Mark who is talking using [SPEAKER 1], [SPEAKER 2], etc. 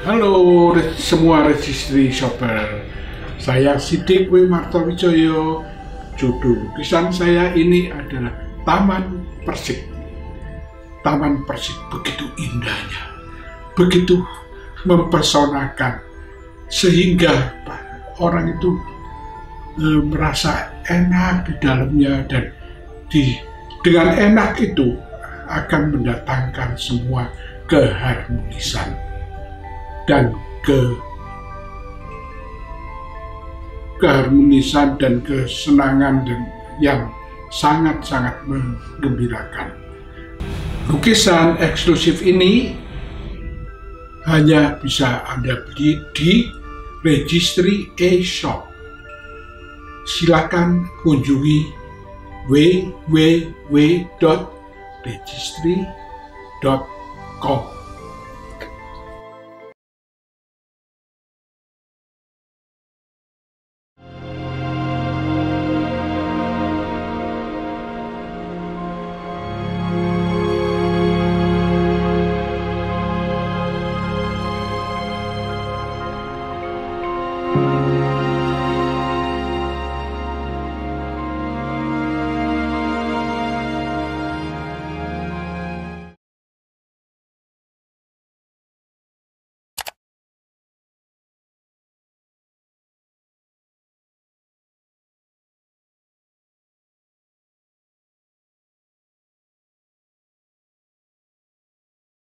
[SPEAKER 1] Halo semua registry shopper, saya Sidik Martowidjojo. Judul lukisan saya ini adalah Taman Persik. Taman Persik begitu indahnya, begitu mempersonakan, sehingga orang itu merasa enak di dalamnya, dan dengan enak itu akan mendatangkan semua keharmonisan dan keharmonisan dan kesenangan dan yang sangat-sangat menggembirakan. Lukisan eksklusif ini hanya bisa Anda beli di RegistryEShop. Silakan kunjungi www.registry.com.